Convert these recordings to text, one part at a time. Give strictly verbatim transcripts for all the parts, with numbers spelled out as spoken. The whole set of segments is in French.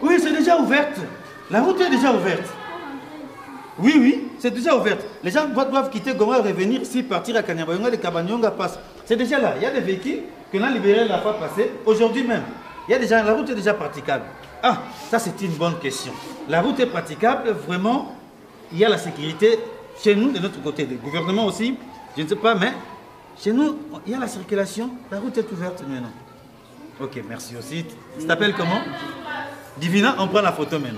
Oui, c'est déjà ouverte. La route est déjà ouverte. Oui, oui, c'est déjà ouverte. Les gens doivent quitter Goma et revenir ici, partir à Kanyabayonga, les Kabanyonga passent. C'est déjà là. Il y a des véhicules que l'on a libérés la fois passée, aujourd'hui même. Il y a déjà, la route est déjà praticable. Ah, ça c'est une bonne question. La route est praticable, vraiment, il y a la sécurité chez nous, de notre côté, le gouvernement aussi, je ne sais pas, mais chez nous, il y a la circulation, la route est ouverte maintenant. Ok, merci aussi. Tu t'appelles comment? Divina, on prend la photo maintenant.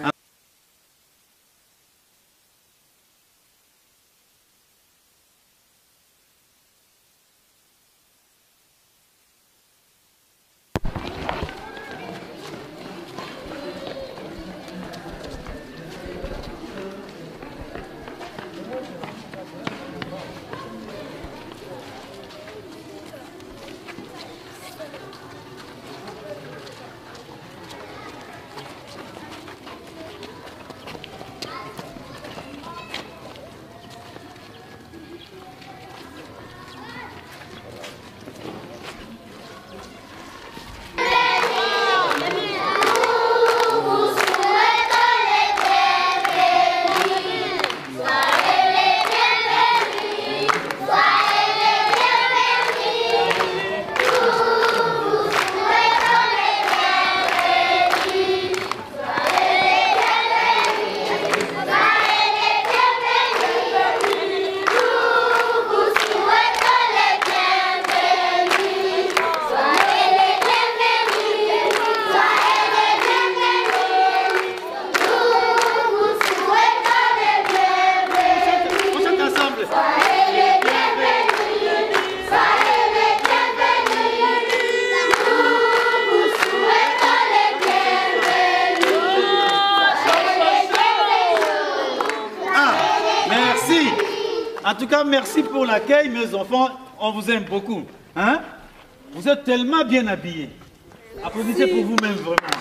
En tout cas, merci pour l'accueil, mes enfants. On vous aime beaucoup. Hein? Vous êtes tellement bien habillés. Applaudissez pour vous-même, vraiment.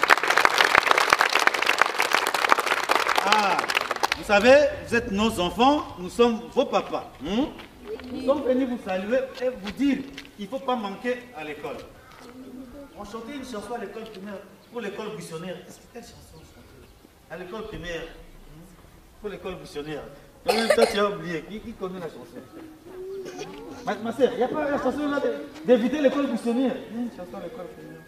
Ah, vous savez, vous êtes nos enfants, nous sommes vos papas. Hein? Nous sommes venus vous saluer et vous dire qu'il ne faut pas manquer à l'école. On chantait une chanson à l'école primaire pour l'école buissonnière. Quelle chanson on chantait? À l'école primaire. Pour l'école buissonnière. Toi, tu as oublié. Qui, qui connaît la chanson? Ma, ma soeur, il n'y a pas la chanson là d'éviter l'école buissonnière. Il y a une chanson à l'école primaire.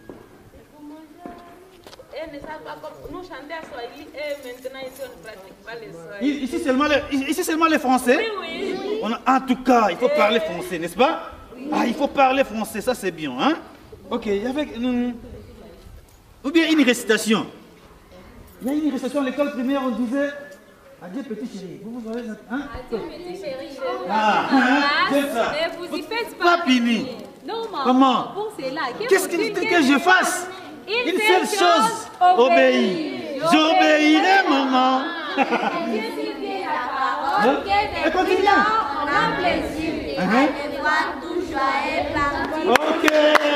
Nous chantons à Swahili et maintenant ici on ne pratique pas les Swahili. Ici seulement les, ici seulement les Français? Oui, oui. On a, en tout cas, il faut parler français, n'est-ce pas? Ah, il faut parler français, ça c'est bien. Hein? Ok, il y avait... Hum, ou bien une récitation. Il y a une récitation à l'école primaire, on disait... Adieu petit chéri, vous vous avez... Hein? Adieu petit chéri, je vous ah, hein? C'est ça. Mais vous y faites pas. Pas fini. Non, maman. Comment? Bon, c'est là. Qu'est-ce qu'il faut que je fasse? Une, Une seule chose, chose obéir. J'obéirai, maman. Et continue. On a plaisir. Et allez voir tout joyeux partout. Ok.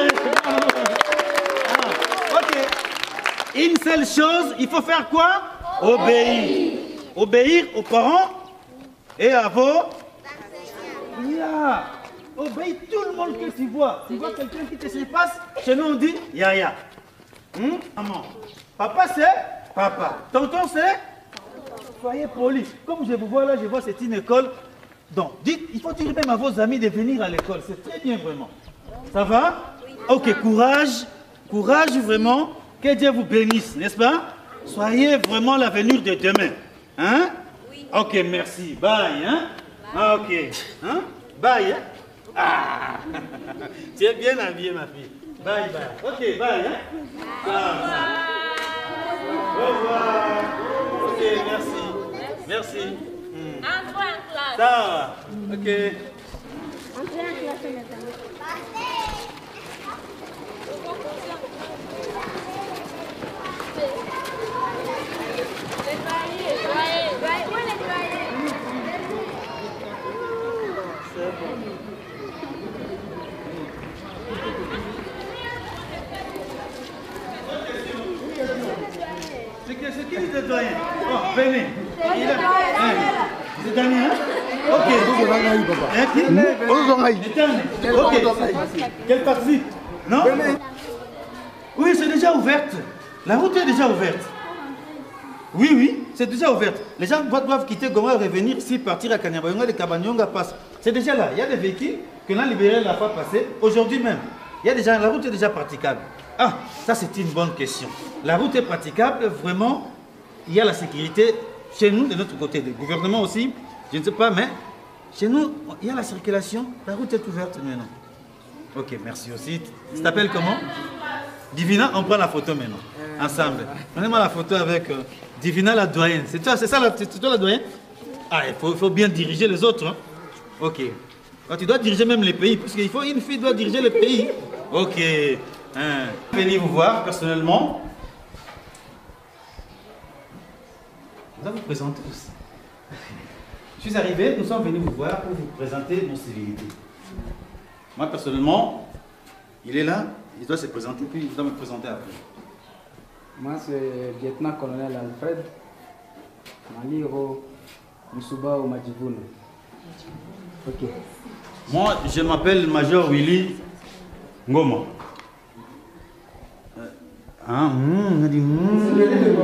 Ah, ok. Une seule chose, il faut faire quoi? Obéir. Obéir aux parents et à vos... Yeah. Obéis tout le monde que tu vois. Tu vois quelqu'un qui te surpasse, chez nous on dit Yaya. Hum? Maman. Papa c'est papa. Tonton c'est... Soyez poli. Comme je vous vois là, je vois c'est une école. Donc, dites, il faut dire même à vos amis de venir à l'école. C'est très bien vraiment. Ça va? Ok, courage. Courage vraiment. Que Dieu vous bénisse, n'est-ce pas? Soyez vraiment l'avenir de demain. Hein? Oui. Ok, merci. Bye, hein? Ah, ok. Hein? Bye, hein? Ah! Tu es bien habillée, ma fille. Bye, bye. Ok, bye, hein? Bye. Au revoir. Ok, merci. Merci. Hmm. Entrez en classe. Ça va. Ok. Entrez en classe, maintenant. C'est qui le doyen? Oh, venez. Il a... C'est Daniel, hein? Ok. Ok. Quelle partie? Non? Oui, c'est déjà ouverte. La route est déjà ouverte. Oui, oui, c'est déjà ouverte. Les gens doivent quitter Goma et revenir ici, partir à Kanyabayonga, les Kabanyonga passent. C'est déjà là. Il y a des véhicules que l'on a libérés la fois passée, aujourd'hui même. Il y a déjà, la route est déjà praticable. Ah, ça c'est une bonne question. La route est praticable, vraiment, il y a la sécurité chez nous, de notre côté, le gouvernement aussi, je ne sais pas, mais chez nous, il y a la circulation, la route est ouverte maintenant. Ok, merci aussi. Tu t'appelles comment? Divina, on prend la photo maintenant, ensemble. Prenez-moi la photo avec euh, Divina la doyenne. C'est toi, c'est ça, c'est toi la doyenne? Ah, il faut, il faut bien diriger les autres. Hein. Ok. Quand tu dois diriger même les pays, parce qu'il faut une fille doit diriger le pays. Ok. Hein. Venez vous voir personnellement. Je vais vous présenter aussi. Je suis arrivé, nous sommes venus vous voir pour vous présenter nos civilités. Moi personnellement, il est là, il doit se présenter, puis il doit me présenter après. Moi c'est le lieutenant-colonel Alfred Maliro Musuba Omadjivouna. Ok. Moi je m'appelle Major Willy Ngoma. Ah, hum, on a dit hum.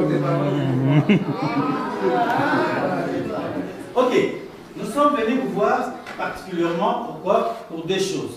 Ok, nous sommes venus vous voir particulièrement pourquoi? Pour des choses.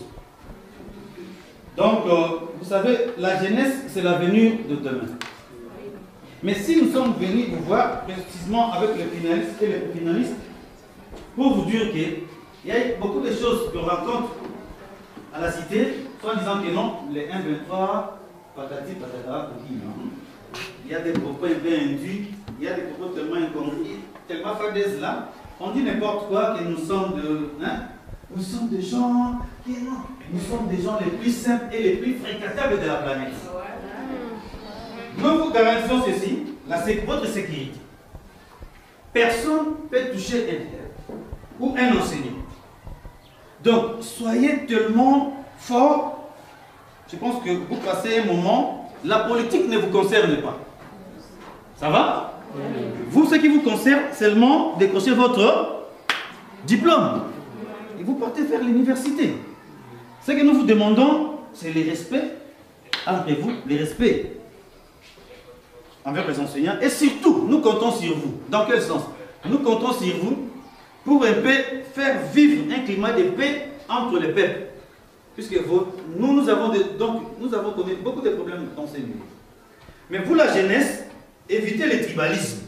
Donc, euh, vous savez, la jeunesse, c'est l'avenir de demain. Mais si nous sommes venus vous voir précisément avec les finalistes et les finalistes, pour vous dire qu'il y a beaucoup de choses qu'on rencontre à la cité, soit disant que non, les un vingt-trois, patati patata, il y a des propos un peu induits, il y a des propos tellement incompris, tellement fadaises là, on dit n'importe quoi que nous sommes de... Hein, nous sommes des gens qui... Non, nous sommes des gens les plus simples et les plus fréquentables de la planète. Nous vous garantissons ceci, la, votre sécurité. Personne ne peut toucher un élève ou un enseignant. Donc, soyez tellement forts. Je pense que vous passez un moment, la politique ne vous concerne pas. Ça va? Vous, ce qui vous concerne, seulement décrocher votre diplôme. Et vous partez vers l'université. Ce que nous vous demandons, c'est le respect entre vous, le respect envers les enseignants. Et surtout, nous comptons sur vous. Dans quel sens? Nous comptons sur vous pour un peu faire vivre un climat de paix entre les peuples. Puisque vous, nous, nous avons, de, donc, nous avons connu beaucoup de problèmes dans ces milieux. Mais vous, la jeunesse, évitez le tribalisme.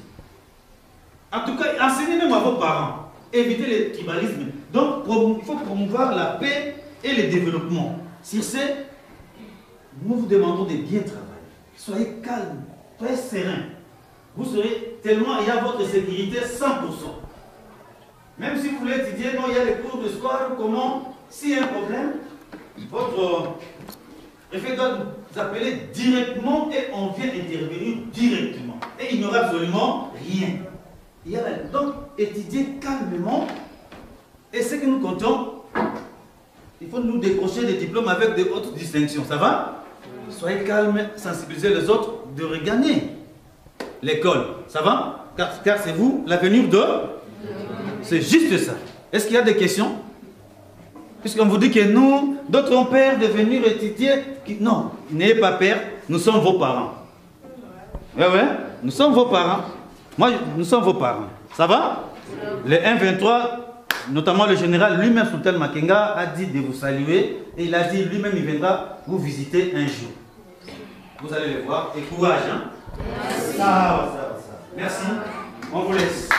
En tout cas, enseignez même à vos parents. Évitez le tribalisme. Donc, il faut promouvoir la paix et le développement. Sur ce, nous vous demandons de bien travailler. Soyez calme, soyez serein. Vous serez tellement, il y a votre sécurité cent pour cent. Même si vous voulez étudier, non, il y a les cours de soir, comment, s'il y a un problème, votre préfet doit vous appeler directement et on vient intervenir directement. Et il n'y aura absolument rien. Il y a, donc, étudier calmement. Et ce que nous comptons, il faut nous décrocher des diplômes avec de hautes distinctions. Ça va? Soyez calme, sensibilisez les autres de regagner l'école. Ça va? Car, car c'est vous l'avenir de... C'est juste ça. Est-ce qu'il y a des questions? Puisqu'on vous dit que nous, d'autres ont peur de venir étudier. Non, n'ayez pas peur, nous sommes vos parents. Oui, oui, nous sommes vos parents. Moi, nous sommes vos parents. Ça va? Le un vingt-trois, notamment le général lui-même, Soutel Makenga, a dit de vous saluer. Et il a dit lui-même, il viendra vous visiter un jour. Vous allez le voir. Et courage, hein? Merci. Ça va, ça va, ça va. Merci. On vous laisse.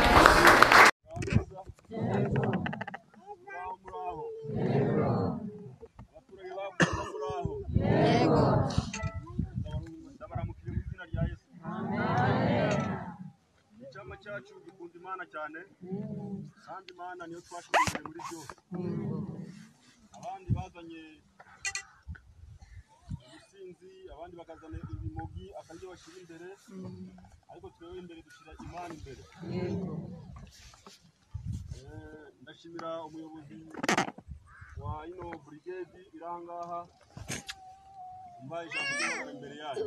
cyacu gikunda Imana cyane kandi Imana niyo twashimiye muri byose. Abandi bazanye ubusinzi, abandi bakazana ibimogi akandi bashyira imbere, ariko twewe imbere dushyira Imana imbere. Ndashimira umuyobozi wa ino brigade irangaha mbaye ijambo imbere yayo.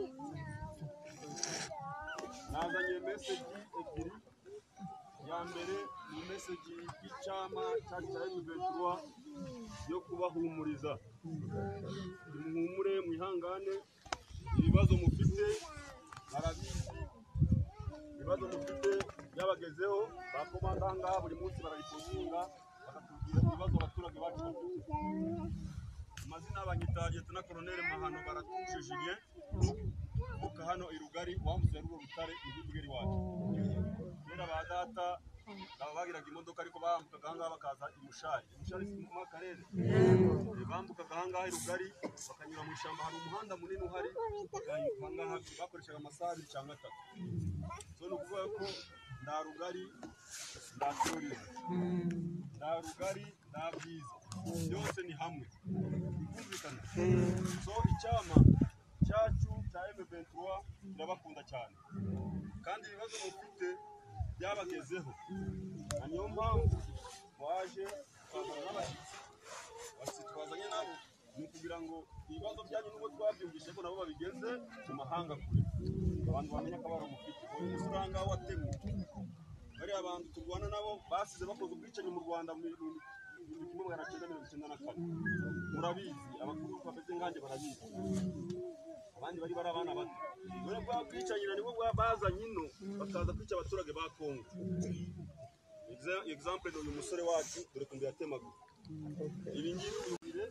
Nazanye message ebyiri. Ya mbere ni message y'icyama cya M vingt-trois yo kubahumuriza. Muhumure, mwihangane, ibibazo mufite barabizi ibibazo mufite byabagezeho bakomanda ngaha buri munsi barabikubwira bakatubwira ibibazo abaturage bacu bafite. Amazina y'abanyitaje tuna Colonel Mahano baratujijije muka hano irugari wamuze rugo rutare ibigeri wacu. Kera ba data baba bagiraga imodoka ariko bambukaga ngaha bakaza imushari. Imushari si mu karere. Bambukaga ngaha irugari bakanyura mu ishyamba, hari umuhanda munini uhari ngaha bakoreshaga amasaha cyangwa atatu. So no kuvuga ko nda rugari nda Florida nda rugari nda bwiza byose ni hamwe kumvikana. So icyama cyacu cya M vingt-trois ndabakunda cyane kandi ibibazo mufite byabagezeho, niyo mpamvu waje kwazana n'abashyitsi. Abashyitsi twazanye nabo ni kugira ngo ibibazo byanyu n'ubwo twabyumvise ko nabo babigeze mu mahanga kure, abantu bamenya ko baramufite uyu musanga watemwe. Bari abantu turwana nabo basize bakoze ubwicanyi mu Rwanda mu bihumbi kimwe magana cyenda mirongo icyenda na kane. Murabizi, abakuru bameze nkanjye barabizi, abandi bari bari abana bato. None bwa bwicanyi na nibwo bwabazanye ino bakaza kwica abaturage ba Kongo. Example ni uyu musore wacu dore kumbe yatemaguye. Ibi ngibi ubire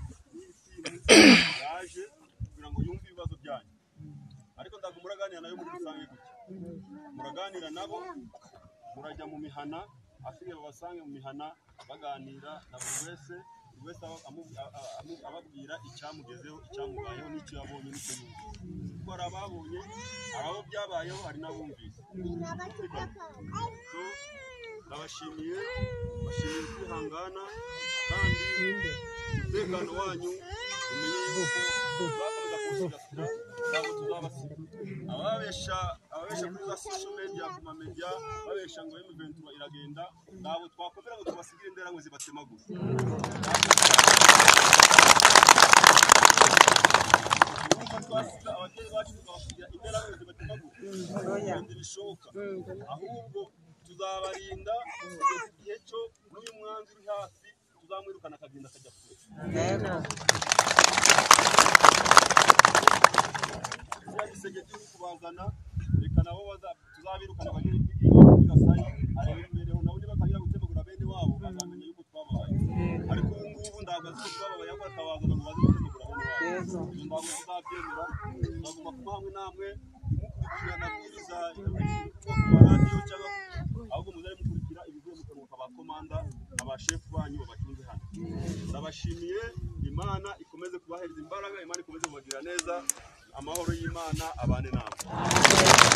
yaje kugira ngo yumve ibibazo byanyu, ariko ndago muraganira nayo muri rusange gutya. Muraganira nabo, murajya mu mihana, afite babasange mu mihana baganira na buri wese, buri wese ababwira icyamugezeho, icyamubayeho n'icyo yabonye n'icyo yumva. Kuko hari ababonye, hari abo byabayeho, hari n'abumvise. So ndabashimiye, bashimiye kwihangana kandi umutekano wanyu umenye yuko tuzakomeza kuwusigasira ntabwo tuzabasiga. Ababesha ababesha kuri za social media, ku ma media babesha ngo M vingt-trois iragenda, ntabwo twakomera ngo tubasigire indera ngo zibatemagure. Twasiga ababyeyi bacu tukabasigira indera ngo zibatemagure, kandi bishoboka. Ahubwo tuzabarinda kugeza igihe cyo n'uyu mwanzi uri hafi tuzamwirukana akagenda akajya kure. Kiriya gisege cy'uri kubazana reka nabo tuzabirukana bagere kwigasayi arebe imbereho nabo niba kagira gutemagura bene wabo bazamenya yuko twababaye. Ariko ubu ngubu ntabwo azi ko twababaye ahubwo akabazana ngo baze gutemagura bene wabo. Ntabwo tuzabyemera, tuzaguma kuba hamwe namwe mukurikirana amabwiriza ku maradiyo cyangwa ahubwo muzari mukurikira ibivuye mu kanwa k'abakomanda abashefu banyu babacunze hano. Ndabashimiye, Imana ikomeze kubahereza imbaraga, Imana ikomeze kubagirira neza, amahoro y'Imana abane namwe.